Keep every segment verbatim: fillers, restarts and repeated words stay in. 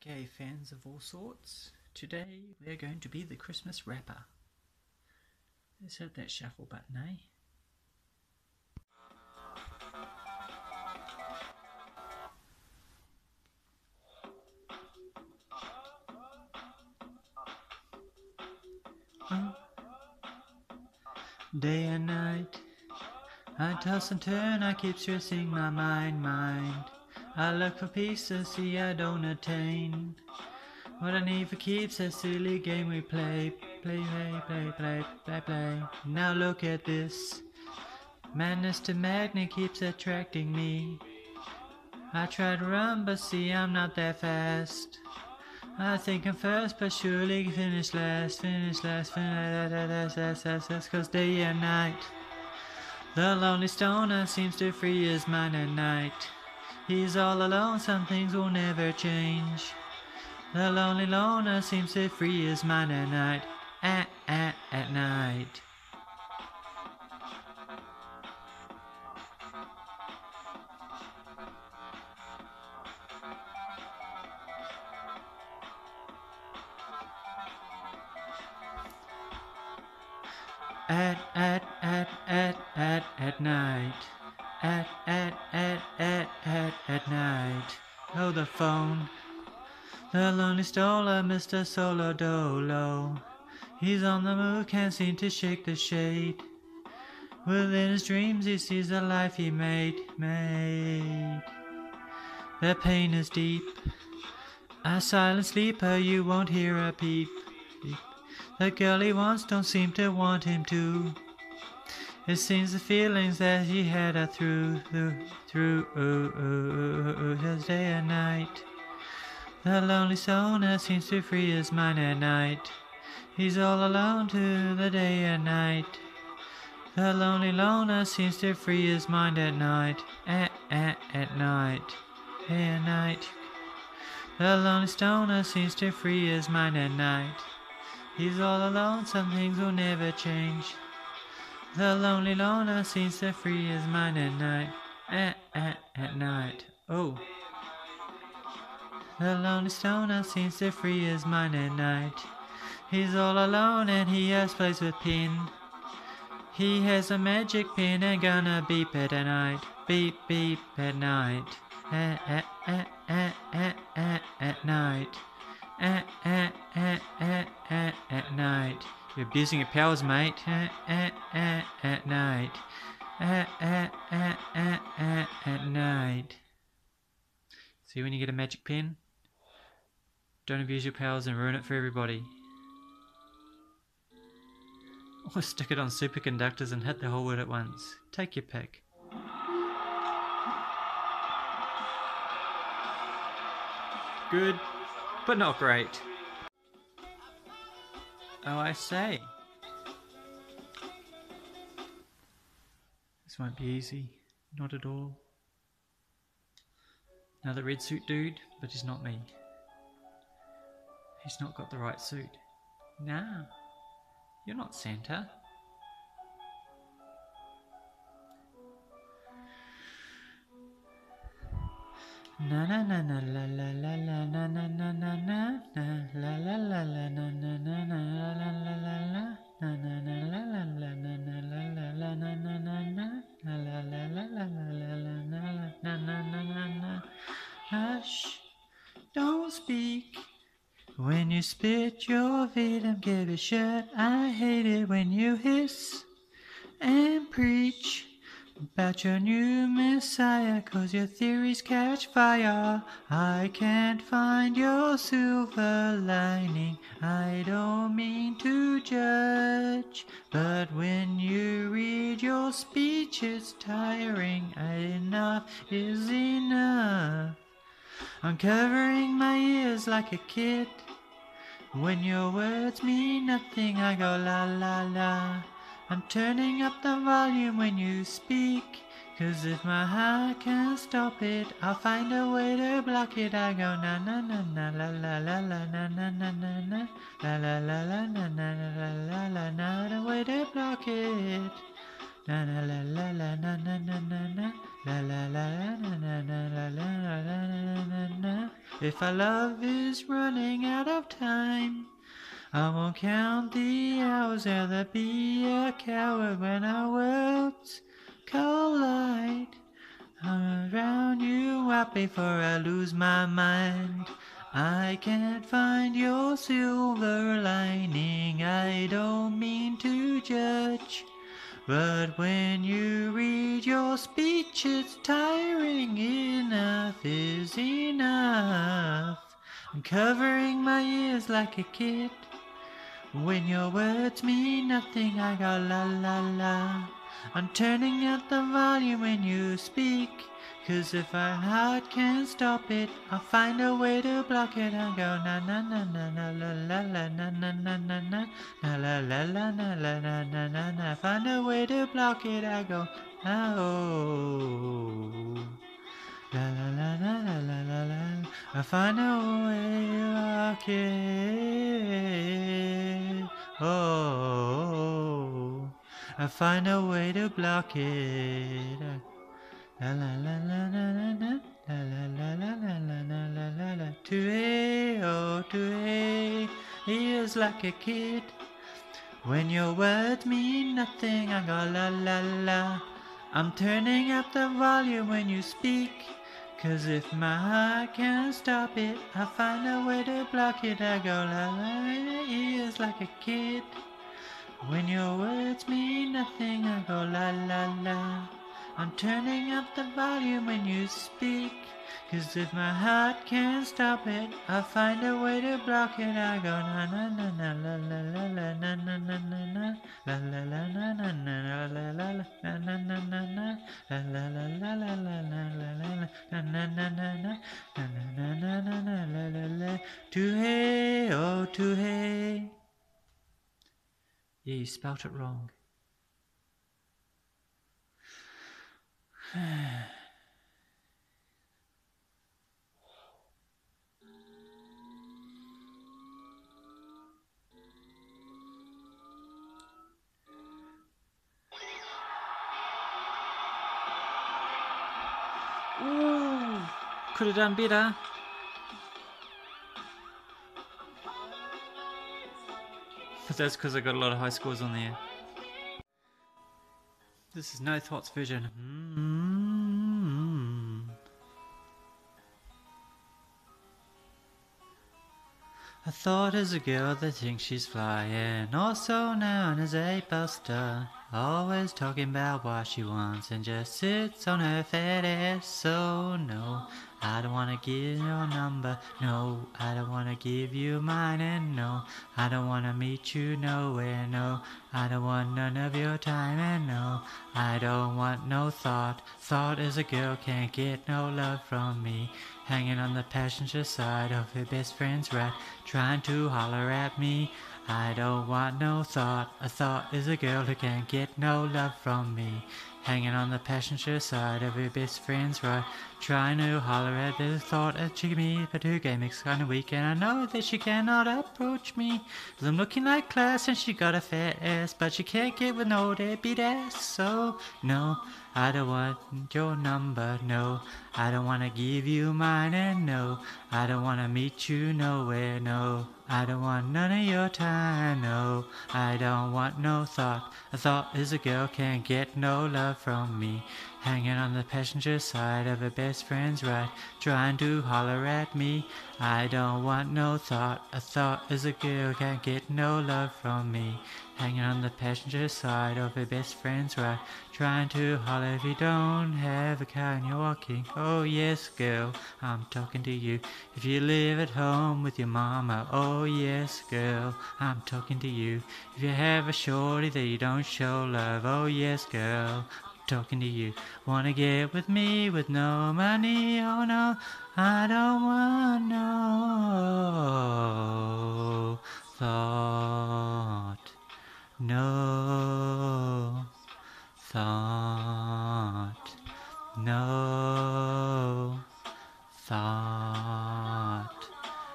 Okay, fans of all sorts, today we're going to be the Christmas wrapper. Let's hit that shuffle button, eh? Oh. Day and night, I toss and turn, I keep stressing my mind, mind. I look for peace to see I don't attain. What I need for keeps a silly game we play. Play, play, play, play, play, play. Now look at this. Madness to magnet keeps attracting me. I try to run, but see I'm not that fast. I think I'm first, but surely finish last. Finish last, finish last, last, last, last. Cause day and night, the lonely stoner seems to free his mind at night. He's all alone, some things will never change. The lonely loner seems to free his mind at night. At, at, at night. At, at, at, at, at, at night. At, at, at, at, at, at night. Oh, the phone. The lonely stoner, Mister Solo Dolo. He's on the move, can't seem to shake the shade. Within his dreams he sees the life he made, made. The pain is deep. A silent sleeper, you won't hear a peep. The girl he wants don't seem to want him to. It seems the feelings that he had are through, through, through, oh, oh, oh, oh, just day and night. The lonely stoner seems to free his mind at night. He's all alone to the day and night. The lonely loner seems to free his mind at night. At, at, at night. Day and night. The lonely stoner seems to free his mind at night. He's all alone, some things will never change. The lonely loner seems to free his mind at night. At, at, at night. Oh. The lonely stoner seems to free his mind at night. He's all alone and he has plays with pin. He has a magic pin and gonna beep it at night. Beep, beep at night. At, at, at, at, at, at, at night. At, at, at, at, at, at night. You're abusing your powers, mate. At, at, at, at night. At, at, at, at, at, at night. See when you get a magic pen? Don't abuse your powers and ruin it for everybody. Or stick it on superconductors and hit the whole world at once. Take your pick. Good, but not great. Oh, I say. This won't be easy. Not at all. Another red suit dude, but he's not me. He's not got the right suit. Nah, you're not Santa. Na na na na la la la la na na na na na na la la la la na na na na la la la la na na na la la la na na la la la na na na na la la la la la la la na na na na na. Hush, don't speak. When you spit your venom, give it shut. I hate it when you hiss and preach about your new messiah, cause your theories catch fire. I can't find your silver lining. I don't mean to judge, but when you read your speech it's tiring. Enough is enough. I'm covering my ears like a kid. When your words mean nothing I go la la la. I'm turning up the volume when you speak, cause if my heart can't stop it I'll find a way to block it. I go na na na na la la la la na na na na na la la la la na na na la la la, not a way to block it. La la la la la na na na na na. La la la la na na na la la la la la. If our love is running out of time, I won't count the hours. Rather be a coward when our worlds collide. I'm around you out before I lose my mind. I can't find your silver lining. I don't mean to judge, but when you read your speech, it's tiring. Enough is enough. I'm covering my ears like a kid. When your words mean nothing, I go la la la. I'm turning up the volume when you speak, 'cause if my heart can't stop it, I'll find a way to block it. I go na na na na na la la la na na na na na na la la la na la na na na na. Find a way to block it. I go oh. La la la la la la la la. I find a way to block it. Oh, I find a way to block it. La la la la la la la. La la la la la la la la la la. To a oh to a. He is like a kid. When your words mean nothing, I go la la la. I'm turning up the volume when you speak, 'cause if my heart can't stop it, I find a way to block it. I go la la, he is like a kid. When your words mean nothing, I go la la la. I'm turning up the volume when you speak, 'cause if my heart can't stop it, I find a way to block it. I go na na na na la la la la na na na na na la la la na na na la la la la na na na na na la la la la la la la la la na na na na na na na na na na la la la. To hey oh to hey. Yeah, you spelt it wrong. Ooh, could have done better. But that's because I got a lot of high scores on there. This is no thots version. Mm-hmm. I thought as a girl that thinks she's flying, also known as a buster, always talking about what she wants and just sits on her fat ass. So no, I don't wanna give your number, no, I don't wanna give you mine, and no, I don't wanna meet you nowhere, no, I don't want none of your time, and no, I don't want no thought. Thought as a girl can't get no love from me, hanging on the passenger side of her best friend's rat, trying to holler at me. I don't want no thought. A thought is a girl who can't get no love from me, hanging on the passenger side of her best friend's ride, trying to holler at the thought that she can be, but her game is kinda weak, and I know that she cannot approach me, 'cause I'm looking like class and she got a fat ass, but she can't get with no deadbeat ass. So no, I don't want your number, no, I don't wanna give you mine, and no, I don't wanna meet you nowhere, no, I don't want none of your time, no, I don't want no thought. A thought is a girl can't get no love from me, hanging on the passenger side of her best friend's ride, trying to holler at me. I don't want no thought. A thought is a girl can't get no love from me, hanging on the passenger side of her best friend's ride, trying to holler if you don't have a car and you're walking. Oh yes, girl, I'm talking to you. If you live at home with your mama, oh yes, girl, I'm talking to you. If you have a shorty that you don't show love, oh yes, girl, I'm talking to you. Wanna get with me with no money? Oh no, I don't want no thought. No thought, no thought,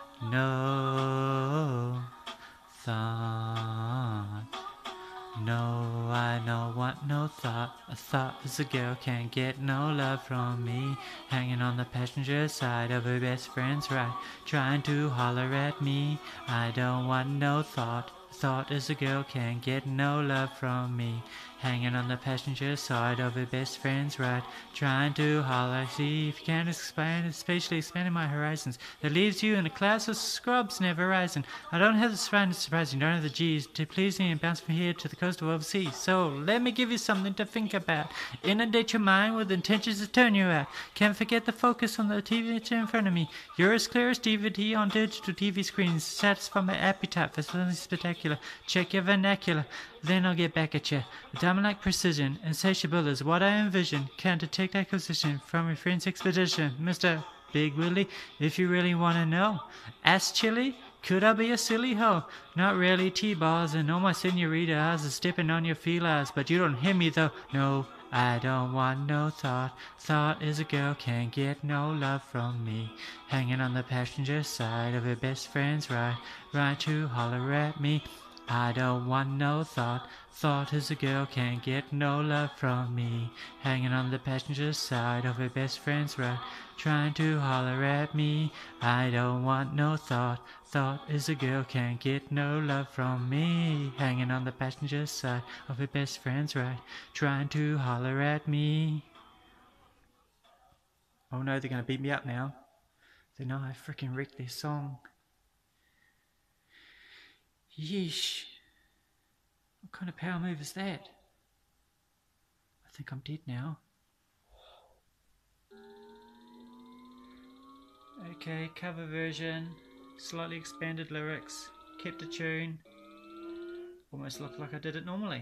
no thought, no, I don't want no thought. thought this girl can't get no love from me. Hanging on the passenger side of her best friend's ride, trying to holler at me. I don't want no thought. Thought is a girl can't get no love from me. Hanging on the passenger side of her best friend's ride, trying to holler. See if you can expand, especially expanding my horizons. That leaves you in a class of scrubs never rising. I don't have the surrounding surprising, don't have the G's to please me and bounce from here to the coast of overseas. So let me give you something to think about. Inundate your mind with intentions to turn you out. Can't forget the focus on the T V in front of me. You're as clear as D V D on digital T V screens. Satisfy my appetite for something spectacular. Check your vernacular, then I'll get back at you. Diamond-like precision, insatiable is what I envision. Can't detect acquisition from your friend's expedition. Mister Big Willie, if you really want to know. Ass chili? Could I be a silly hoe? Not really, T-bars and all my senoritas are stepping on your felines, but you don't hit me though. No, I don't want no thought. Thought is a girl can't get no love from me. Hanging on the passenger side of her best friend's ride, right to holler at me. I don't want no thought. Thought is a girl can't get no love from me. Hanging on the passenger side of her best friend's ride, trying to holler at me. I don't want no thought. Thought is a girl can't get no love from me. Hanging on the passenger side of her best friend's ride, trying to holler at me. Oh no, they're gonna beat me up now. They know I freaking wrecked their song. Yeesh. What kind of power move is that? I think I'm dead now. Okay, cover version. Slightly expanded lyrics. Kept a tune. Almost looked like I did it normally.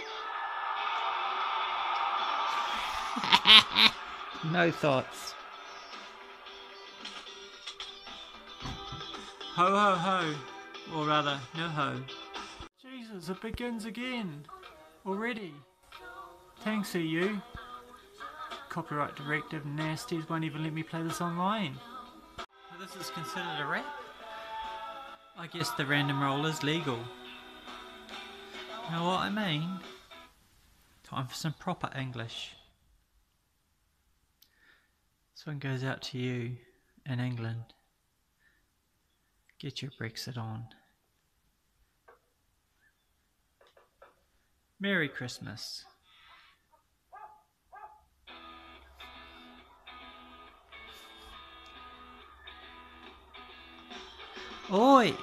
No thoughts. Ho ho ho. Or rather, no ho. Jesus, it begins again. Already. Thanks, E U. Copyright directive nasties won't even let me play this online. This is considered a rap? I guess the random roll is legal. Know what I mean? Time for some proper English. This one goes out to you in England. Get your Brexit on. Merry Christmas. Oi!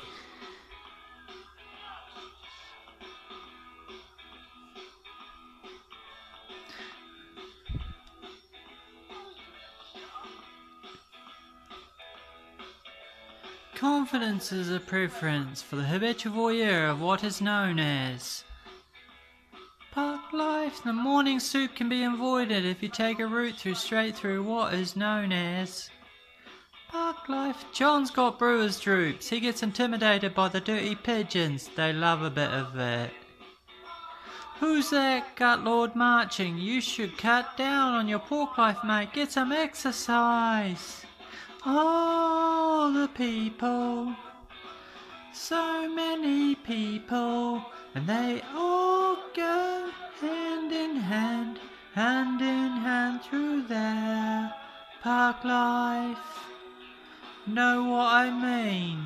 Confidence is a preference for the habitual voyeur of what is known as park life. The morning soup can be avoided if you take a route through straight through what is known as park life. John's got brewer's droops. He gets intimidated by the dirty pigeons. They love a bit of it. Who's that gut lord marching? You should cut down on your pork life, mate. Get some exercise. All the people, so many people, and they all go hand in hand, hand in hand through their park life. Know what I mean?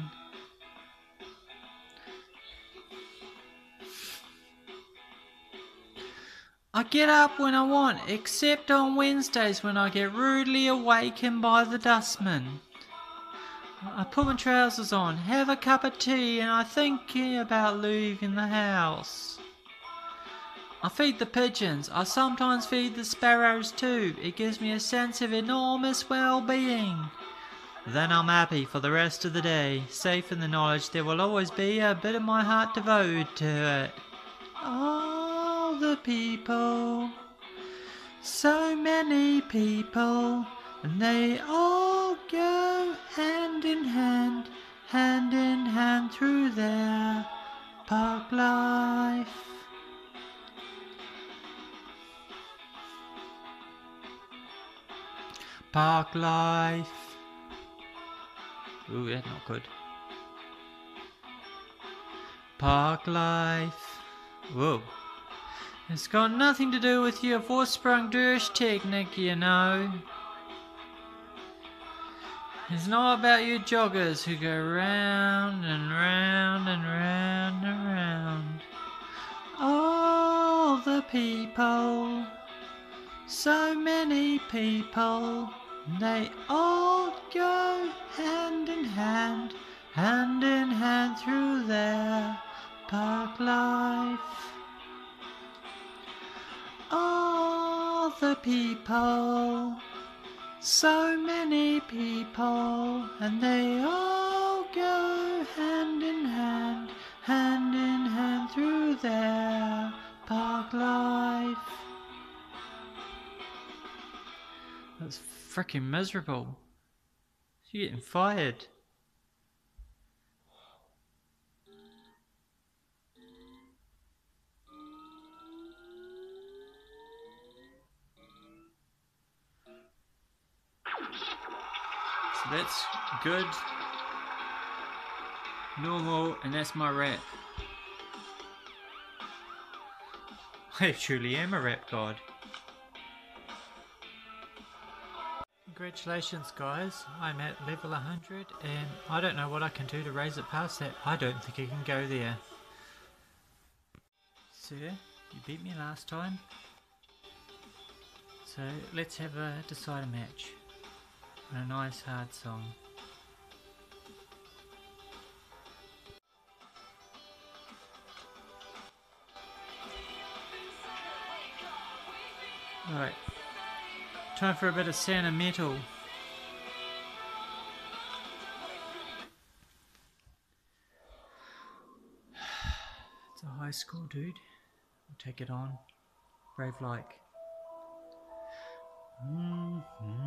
I get up when I want, except on Wednesdays when I get rudely awakened by the dustman. I put my trousers on, have a cup of tea, and I think about leaving the house. I feed the pigeons. I sometimes feed the sparrows too. It gives me a sense of enormous well-being. Then I'm happy for the rest of the day, safe in the knowledge there will always be a bit of my heart devoted to it. All the people, so many people, and they all go hand in hand, hand in hand through their park life. Park life. Ooh, that's not good. Park life. Whoa. It's got nothing to do with your Vorsprung durch technique, you know. It's not about you joggers who go round and round and round and round. All the people, so many people, they all go hand in hand, hand in hand through their park life. All the people, so many people, and they all go hand in hand, hand in hand through their park life. That's freaking miserable. You're getting fired. So that's good, normal, and that's my rap. I truly am a rap god. Congratulations guys, I'm at level one hundred and I don't know what I can do to raise it past that. I don't think I can go there. Sir, you beat me last time. So let's have a decider match on a nice hard song. Alright, time for a bit of sentimental. It's a high school dude. I'll take it on. Brave like. Mm-hmm.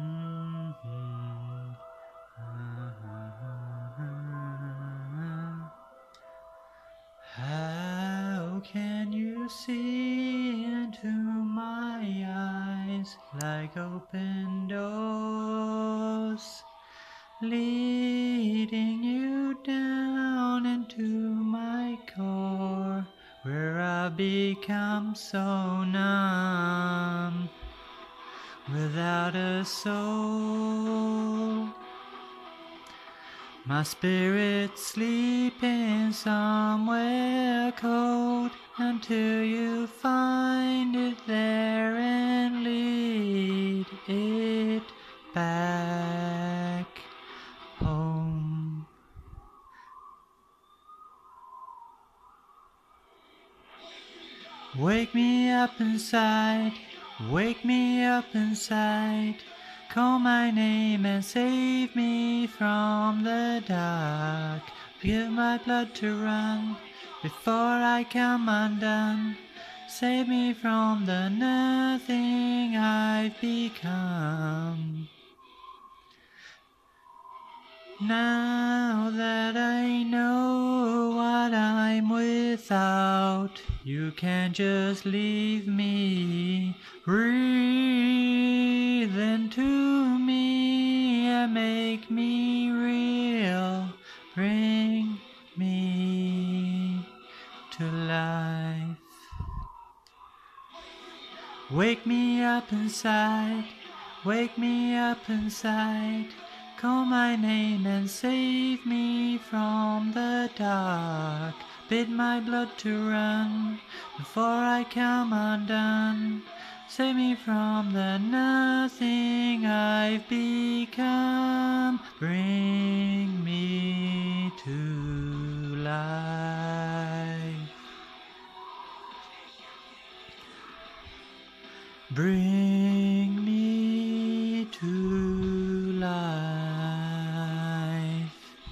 How can you see into my eyes like open doors, leading you down into my core, where I become so numb, without a soul. My spirit sleeping somewhere cold, until you find it there and lead it back home. Wake me up inside, wake me up inside. Call my name and save me from the dark. Give my blood to run before I come undone. Save me from the nothing I've become. Now that I know what I'm without, you can't just leave me. Breathe into me and make me real. Bring me to life. Wake me up inside, wake me up inside. Call my name and save me from the dark. Bid my blood to run before I come undone. Save me from the nothing I've become. Bring me to life. Bring me to life.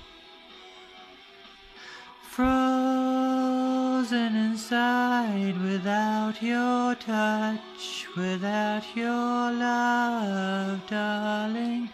Frozen inside without your touch, without your love, darling.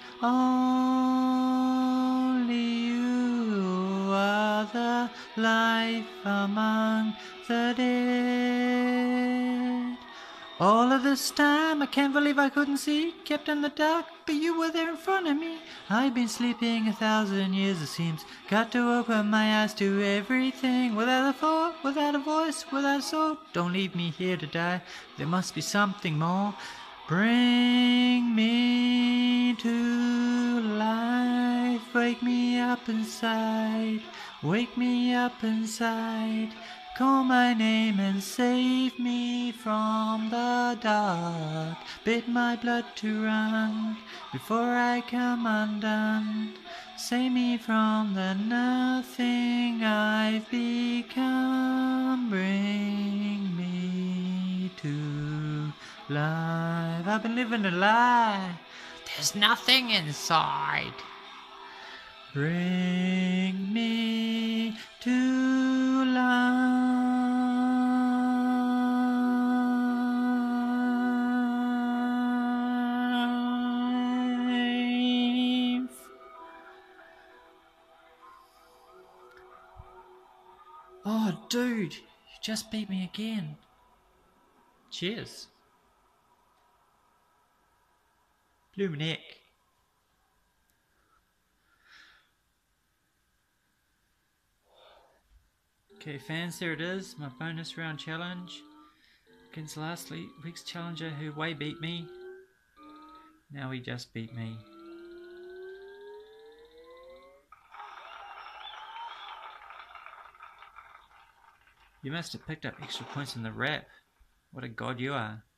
Only you are the life among the dead. All of this time, I can't believe I couldn't see. Kept in the dark, but you were there in front of me. I've been sleeping a thousand years, it seems. Got to open my eyes to everything. Without a thought, without a voice, without a soul. Don't leave me here to die. There must be something more. Bring me to life. Wake me up inside. Wake me up inside. Call my name and save me from the dark. Bid my blood to run before I come undone. Save me from the nothing I've become. Bring me to life. I've been living a lie. There's nothing inside. Bring me to life. Oh, dude, you just beat me again. Cheers. Blew my neck. Okay, fans, there it is, my bonus round challenge against last week's challenger who way beat me. Now he just beat me. You must have picked up extra points in the rap. What a god you are.